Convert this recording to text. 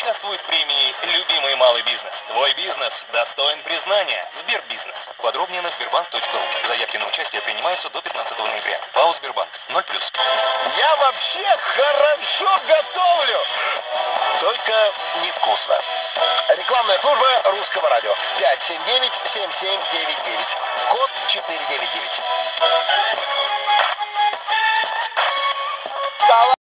участвуй в премии «Любимый малый бизнес». Твой бизнес достоин признания. Сбербизнес. Подробнее на sberbank.ru. Заявки на участие принимаются до 15 ноября. ПАО «Сбербанк». 0+. Я вообще хорошо готовлю. Только невкусно. Рекламная служба Русского радио. 579-7799. Код 499.